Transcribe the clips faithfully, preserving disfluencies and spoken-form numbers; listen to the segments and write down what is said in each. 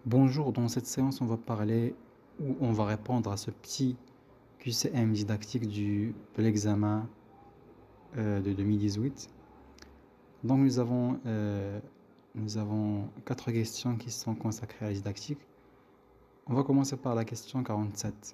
Bonjour, dans cette séance, on va parler ou on va répondre à ce petit Q C M didactique du, de l'examen euh, de deux mille dix-huit. Donc nous avons, euh, nous avons quatre questions qui sont consacrées à la didactique. On va commencer par la question quarante-sept.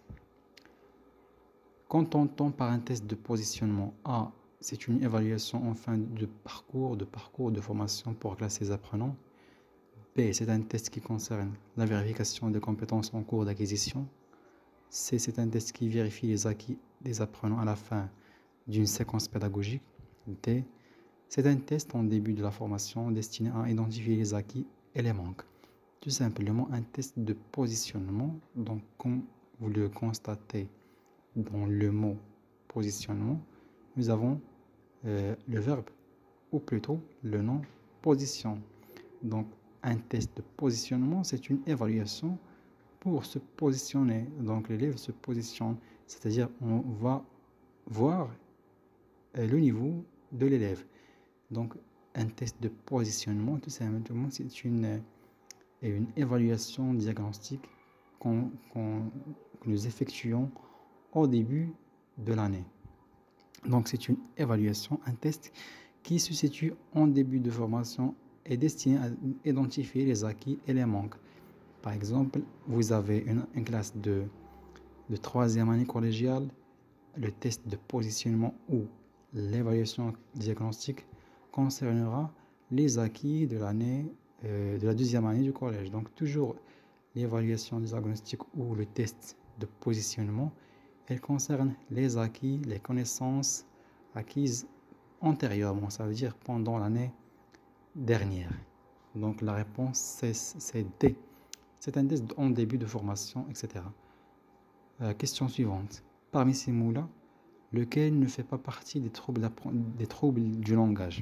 Qu'entend-on par un test de positionnement? A. C'est une évaluation en fin de parcours, de parcours de formation pour classer les apprenants. B. C'est un test qui concerne la vérification des compétences en cours d'acquisition. C. C'est un test qui vérifie les acquis des apprenants à la fin d'une séquence pédagogique. D. C'est un test en début de la formation destiné à identifier les acquis et les manques. Tout simplement un test de positionnement. Donc, comme vous le constatez dans le mot positionnement, nous avons euh, le verbe, ou plutôt le nom position. Donc, un test de positionnement, c'est une évaluation pour se positionner. Donc, l'élève se positionne, c'est-à-dire on va voir le niveau de l'élève. Donc, un test de positionnement, tout simplement, c'est une, une évaluation diagnostique qu'on, qu'on, que nous effectuons au début de l'année. Donc, c'est une évaluation, un test qui se situe en début de formation et destiné à identifier les acquis et les manques. Par exemple, vous avez une, une classe de, de troisième année collégiale, le test de positionnement ou l'évaluation diagnostique concernera les acquis de l'année euh, de la deuxième année du collège. Donc toujours l'évaluation diagnostique ou le test de positionnement, elle concerne les acquis, les connaissances acquises antérieurement, ça veut dire pendant l'année dernière. Donc la réponse c'est D. C'est un test en début de formation, et cetera. Euh, question suivante. Parmi ces mots-là, lequel ne fait pas partie des troubles, des troubles du langage?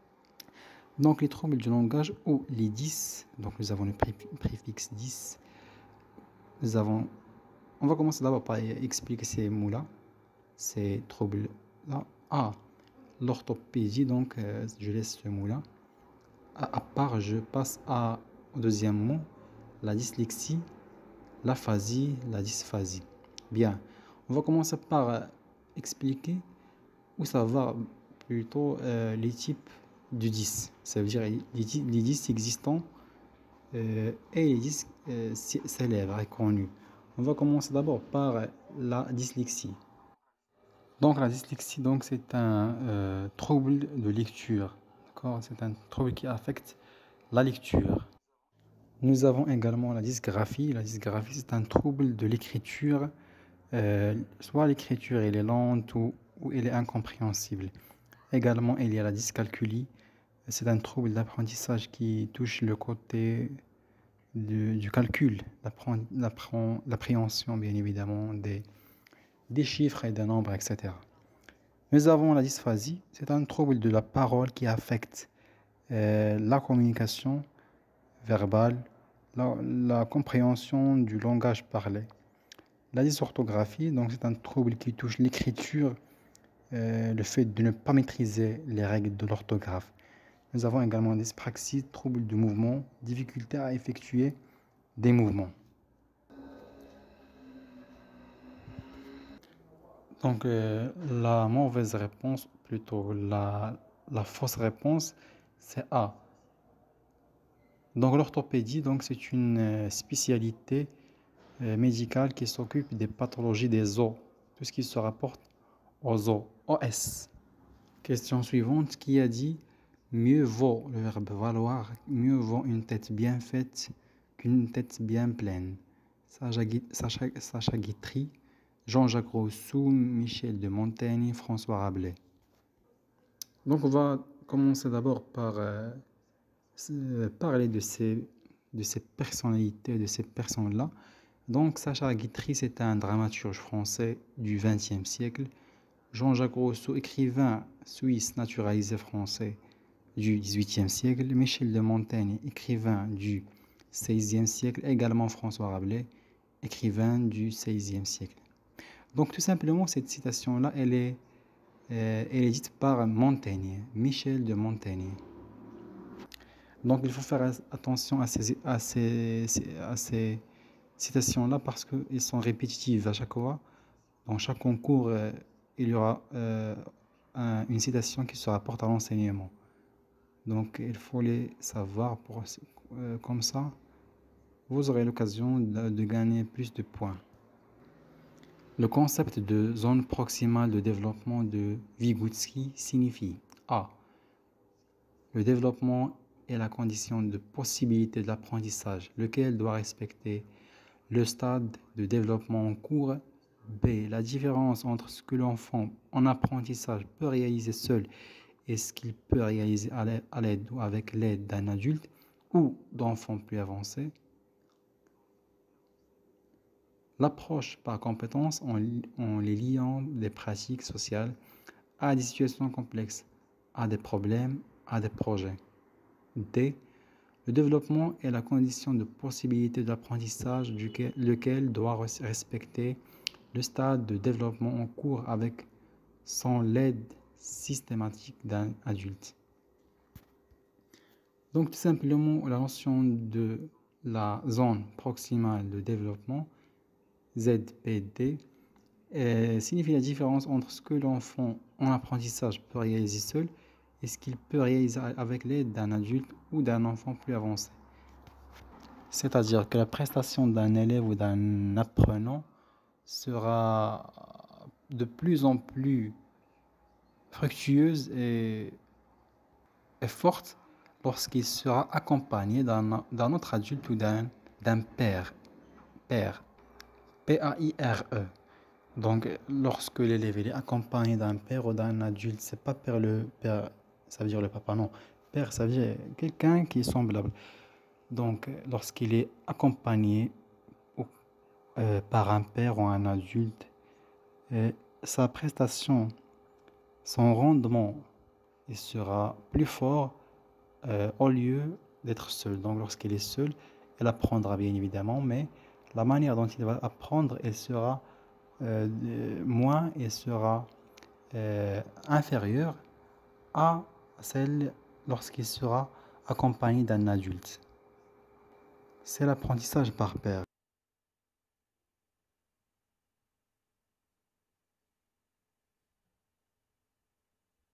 Donc les troubles du langage ou les dix, donc nous avons le préfixe dix. Nous avons, on va commencer d'abord par expliquer ces mots-là, ces troubles-là. Ah, l'orthopédie, donc euh, je laisse ce mot-là. À, à part, je passe à, au deuxième mot, la dyslexie, l'aphasie, la dysphasie. Bien, on va commencer par euh, expliquer où ça va plutôt euh, les types du dix. Ça veut dire les, les dix existants euh, et les dix euh, célèbres et connus. On va commencer d'abord par la dyslexie. Donc la dyslexie, donc c'est un euh, trouble de lecture. D'accord, c'est un trouble qui affecte la lecture. Nous avons également la dysgraphie. La dysgraphie, c'est un trouble de l'écriture. Euh, soit l'écriture elle est lente ou, ou elle est incompréhensible. Également, il y a la dyscalculie. C'est un trouble d'apprentissage qui touche le côté du, du calcul, l'appréhension bien évidemment des, des chiffres et des nombres, et cetera. Nous avons la dysphasie. C'est un trouble de la parole qui affecte euh, la communication verbale, la, la compréhension du langage parlé. La dysorthographie, donc c'est un trouble qui touche l'écriture, euh, le fait de ne pas maîtriser les règles de l'orthographe. Nous avons également la dyspraxie, trouble du mouvement, difficulté à effectuer des mouvements. Donc euh, la mauvaise réponse, plutôt la, la fausse réponse, c'est A. Donc l'orthopédie, donc c'est une spécialité euh, médicale qui s'occupe des pathologies des os, tout ce qui se rapporte aux os, O S. Question suivante, qui a dit mieux vaut, le verbe valoir, mieux vaut une tête bien faite qu'une tête bien pleine. Sacha, Sacha, Sacha Guitry, Jean-Jacques Rousseau, Michel de Montaigne, François Rabelais. Donc on va commencer d'abord par euh, parler de ces, de ces personnalités, de ces personnes-là. Donc Sacha Guitry, c'est un dramaturge français du vingtième siècle. Jean-Jacques Rousseau, écrivain suisse naturalisé français du dix-huitième siècle. Michel de Montaigne, écrivain du seizième siècle. Également François Rabelais, écrivain du seizième siècle. Donc tout simplement, cette citation-là, elle est, euh, elle est dite par Montaigne, Michel de Montaigne. Donc il faut faire attention à ces, à ces, à ces citations-là parce qu'elles sont répétitives à chaque fois. Dans chaque concours, euh, il y aura euh, un, une citation qui se rapporte à l'enseignement. Donc il faut les savoir pour, euh, comme ça, vous aurez l'occasion de, de gagner plus de points. Le concept de zone proximale de développement de Vygotsky signifie A. Le développement est la condition de possibilité de l'apprentissage, lequel doit respecter le stade de développement en cours. B. La différence entre ce que l'enfant en apprentissage peut réaliser seul et ce qu'il peut réaliser à l'aide ou avec l'aide d'un adulte ou d'enfants plus avancés. L'approche par compétence en, en les liant des pratiques sociales à des situations complexes, à des problèmes, à des projets. D. Le développement est la condition de possibilité de l'apprentissage duquel, lequel doit respecter le stade de développement en cours avec sans l'aide systématique d'un adulte. Donc tout simplement la notion de la zone proximale de développement Z P D euh, signifie la différence entre ce que l'enfant en apprentissage peut réaliser seul et ce qu'il peut réaliser avec l'aide d'un adulte ou d'un enfant plus avancé. C'est-à-dire que la prestation d'un élève ou d'un apprenant sera de plus en plus fructueuse et, et forte lorsqu'il sera accompagné d'un autre adulte ou d'un père, père, P A I R E. Donc, lorsque l'élève est accompagné d'un père ou d'un adulte, c'est pas père le père, ça veut dire le papa, non. Père, ça veut dire quelqu'un qui est semblable. Donc, lorsqu'il est accompagné euh, par un père ou un adulte, euh, sa prestation, son rendement, il sera plus fort euh, au lieu d'être seul. Donc, lorsqu'il est seul, il apprendra bien évidemment, mais la manière dont il va apprendre, elle sera euh, moins, elle sera euh, inférieure à celle lorsqu'il sera accompagné d'un adulte. C'est l'apprentissage par pair.